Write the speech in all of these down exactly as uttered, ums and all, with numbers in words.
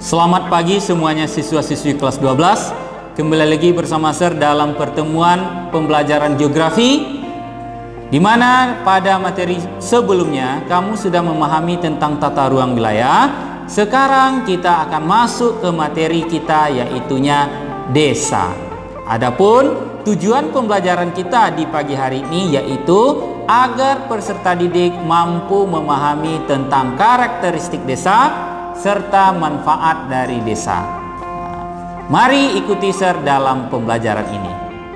Selamat pagi semuanya siswa-siswi kelas dua belas. Kembali lagi bersama Sir dalam pertemuan pembelajaran geografi, di mana pada materi sebelumnya kamu sudah memahami tentang tata ruang wilayah. Sekarang kita akan masuk ke materi kita, yaitunya desa. Adapun tujuan pembelajaran kita di pagi hari ini yaitu agar peserta didik mampu memahami tentang karakteristik desa serta manfaat dari desa. Mari ikuti Sir dalam pembelajaran ini.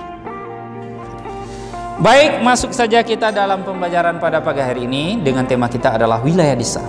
Baik, masuk saja kita dalam pembelajaran pada pagi hari ini dengan tema kita adalah wilayah desa.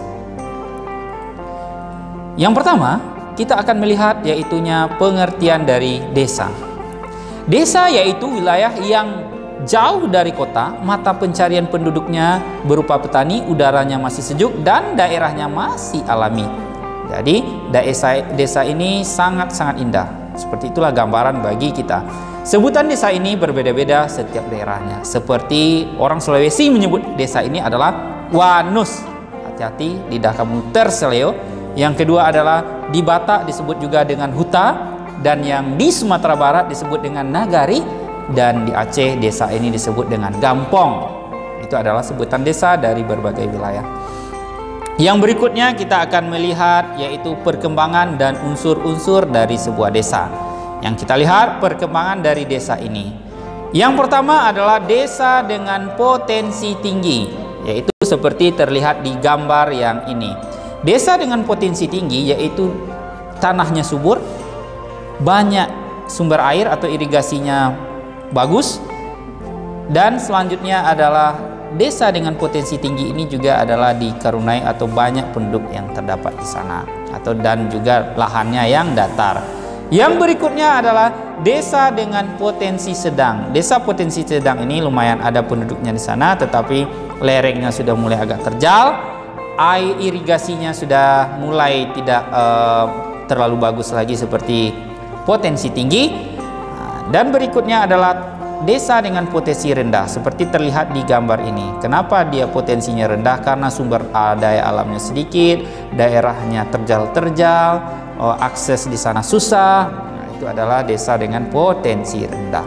Yang pertama, kita akan melihat yaitunya pengertian dari desa. Desa yaitu wilayah yang jauh dari kota, mata pencarian penduduknya berupa petani, udaranya masih sejuk dan daerahnya masih alami. Jadi desa, desa ini sangat-sangat indah. Seperti itulah gambaran bagi kita. Sebutan desa ini berbeda-beda setiap daerahnya. Seperti orang Sulawesi menyebut desa ini adalah Wanus. Hati-hati, lidah kamu terseleo. Yang kedua adalah di Batak disebut juga dengan Huta. Dan yang di Sumatera Barat disebut dengan Nagari. Dan di Aceh desa ini disebut dengan Gampong. Itu adalah sebutan desa dari berbagai wilayah. Yang berikutnya kita akan melihat yaitu perkembangan dan unsur-unsur dari sebuah desa. Yang kita lihat perkembangan dari desa ini. Yang pertama adalah desa dengan potensi tinggi, yaitu seperti terlihat di gambar yang ini. Desa dengan potensi tinggi yaitu tanahnya subur, banyak sumber air atau irigasinya bagus, dan selanjutnya adalah desa dengan potensi tinggi ini juga adalah dikaruniai atau banyak penduduk yang terdapat di sana, atau dan juga lahannya yang datar. Yang berikutnya adalah desa dengan potensi sedang. Desa potensi sedang ini lumayan ada penduduknya di sana, tetapi lerengnya sudah mulai agak terjal, air irigasinya sudah mulai tidak uh, terlalu bagus lagi seperti potensi tinggi. Dan berikutnya adalah desa dengan potensi rendah, seperti terlihat di gambar ini. Kenapa dia potensinya rendah? Karena sumber daya alamnya sedikit, daerahnya terjal-terjal, akses di sana susah. Nah, itu adalah desa dengan potensi rendah.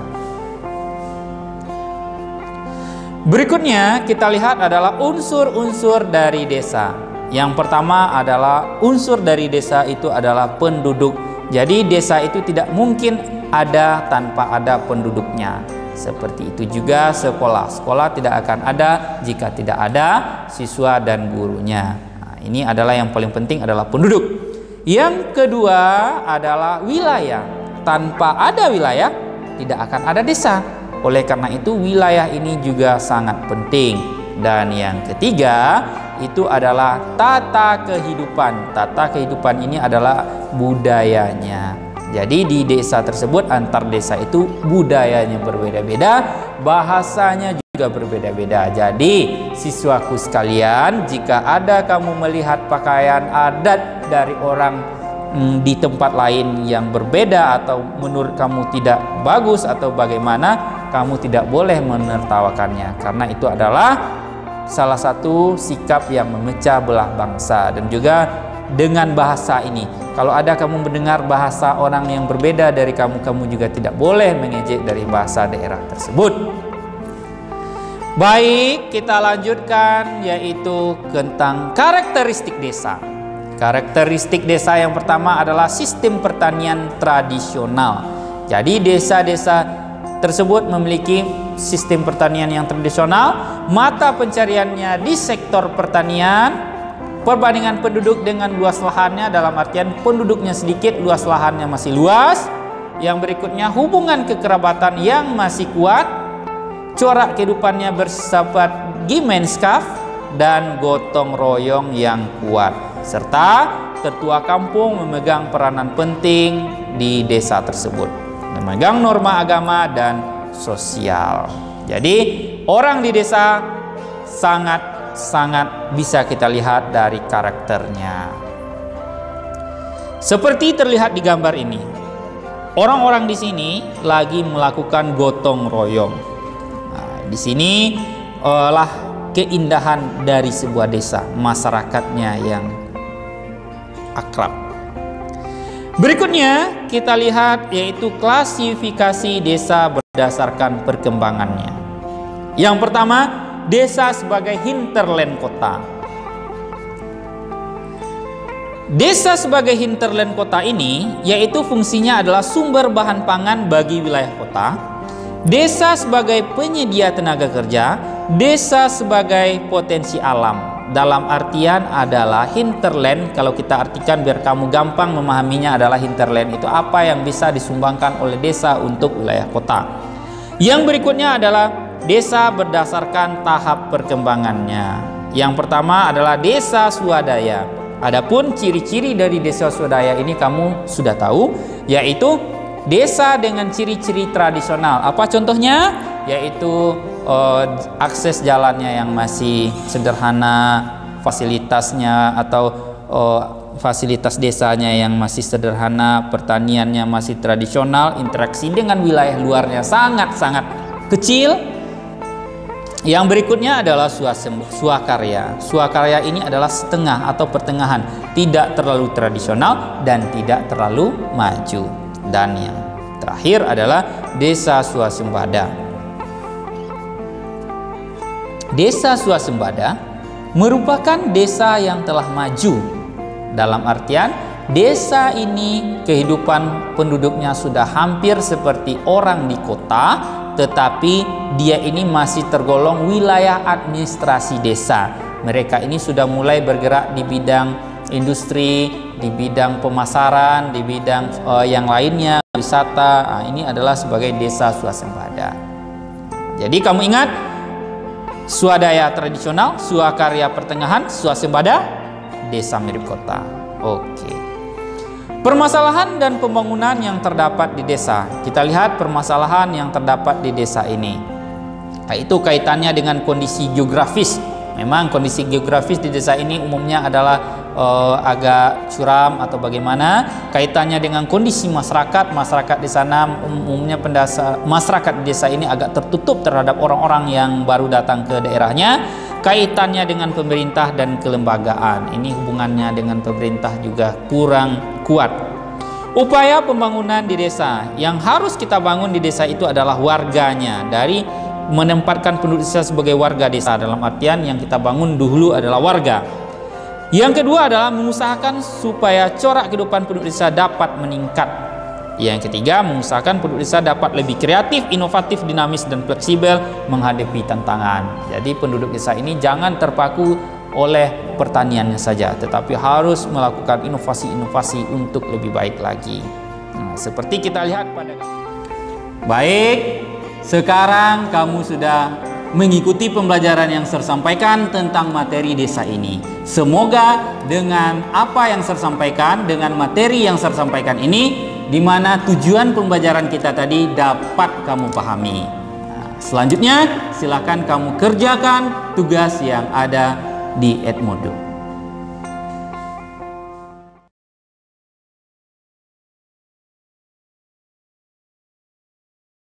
Berikutnya kita lihat adalah unsur-unsur dari desa. Yang pertama adalah unsur dari desa itu adalah penduduk. Jadi desa itu tidak mungkin ada tanpa ada penduduknya. Seperti itu juga sekolah. Sekolah tidak akan ada jika tidak ada siswa dan gurunya. Nah, ini adalah yang paling penting adalah penduduk. Yang kedua adalah wilayah. Tanpa ada wilayah tidak akan ada desa. Oleh karena itu wilayah ini juga sangat penting. Dan yang ketiga itu adalah tata kehidupan. Tata kehidupan ini adalah budayanya. Jadi di desa tersebut antar desa itu budayanya berbeda-beda, bahasanya juga berbeda-beda. Jadi siswaku sekalian, jika ada kamu melihat pakaian adat dari orang hmm, di tempat lain yang berbeda atau menurut kamu tidak bagus atau bagaimana, kamu tidak boleh menertawakannya, karena itu adalah salah satu sikap yang memecah belah bangsa. Dan juga dengan bahasa ini, kalau ada kamu mendengar bahasa orang yang berbeda dari kamu, kamu juga tidak boleh mengejek dari bahasa daerah tersebut. Baik, kita lanjutkan yaitu tentang karakteristik desa. Karakteristik desa yang pertama adalah sistem pertanian tradisional. Jadi desa-desa tersebut memiliki sistem pertanian yang tradisional, mata pencariannya di sektor pertanian. Perbandingan penduduk dengan luas lahannya, dalam artian penduduknya sedikit, luas lahannya masih luas. Yang berikutnya hubungan kekerabatan yang masih kuat, corak kehidupannya bersifat Gemeinschaft dan gotong royong yang kuat, serta ketua kampung memegang peranan penting di desa tersebut, memegang norma agama dan sosial. Jadi orang di desa sangat sangat bisa kita lihat dari karakternya. Seperti terlihat di gambar ini, orang-orang di sini lagi melakukan gotong royong. Nah, di sini adalah keindahan dari sebuah desa, masyarakatnya yang akrab. Berikutnya kita lihat yaitu klasifikasi desa berdasarkan perkembangannya. Yang pertama, desa sebagai hinterland kota. Desa sebagai hinterland kota ini yaitu fungsinya adalah sumber bahan pangan bagi wilayah kota, desa sebagai penyedia tenaga kerja, desa sebagai potensi alam. Dalam artian adalah hinterland, kalau kita artikan biar kamu gampang memahaminya, adalah hinterland itu apa yang bisa disumbangkan oleh desa untuk wilayah kota. Yang berikutnya adalah desa berdasarkan tahap perkembangannya. Yang pertama adalah desa swadaya. Adapun ciri-ciri dari desa swadaya ini kamu sudah tahu, yaitu desa dengan ciri-ciri tradisional. Apa contohnya? Yaitu uh, akses jalannya yang masih sederhana, fasilitasnya atau uh, fasilitas desanya yang masih sederhana, pertaniannya masih tradisional, interaksi dengan wilayah luarnya sangat-sangat kecil. Yang berikutnya adalah swakarya. Swakarya ini adalah setengah atau pertengahan, tidak terlalu tradisional dan tidak terlalu maju. Dan yang terakhir adalah desa swasembada. Desa swasembada merupakan desa yang telah maju. Dalam artian, desa ini kehidupan penduduknya sudah hampir seperti orang di kota, tetapi dia ini masih tergolong wilayah administrasi desa. Mereka ini sudah mulai bergerak di bidang industri, di bidang pemasaran, di bidang uh, yang lainnya, wisata. Nah, ini adalah sebagai desa swasembada. Jadi kamu ingat, swadaya tradisional, swakarya pertengahan, swasembada, desa mirip kota. Oke. Permasalahan dan pembangunan yang terdapat di desa. Kita lihat permasalahan yang terdapat di desa ini. Itu kaitannya dengan kondisi geografis. Memang kondisi geografis di desa ini umumnya adalah uh, agak curam atau bagaimana. Kaitannya dengan kondisi masyarakat. Masyarakat di sana umumnya pendasar, masyarakat di desa ini agak tertutup terhadap orang-orang yang baru datang ke daerahnya. Kaitannya dengan pemerintah dan kelembagaan. Ini hubungannya dengan pemerintah juga kurang kuat. Upaya pembangunan di desa. Yang harus kita bangun di desa itu adalah warganya. Dari menempatkan penduduk desa sebagai warga desa, dalam artian yang kita bangun dulu adalah warga. Yang kedua adalah mengusahakan supaya corak kehidupan penduduk desa dapat meningkat. Yang ketiga, mengusahakan penduduk desa dapat lebih kreatif, inovatif, dinamis, dan fleksibel menghadapi tantangan. Jadi penduduk desa ini jangan terpaku oleh pertaniannya saja, tetapi harus melakukan inovasi-inovasi untuk lebih baik lagi. Nah, seperti kita lihat pada baik. Sekarang kamu sudah mengikuti pembelajaran yang saya sampaikan tentang materi desa ini. Semoga dengan apa yang saya sampaikan, dengan materi yang saya sampaikan ini, di mana tujuan pembelajaran kita tadi dapat kamu pahami. Nah, selanjutnya silakan kamu kerjakan tugas yang ada di Edmodo.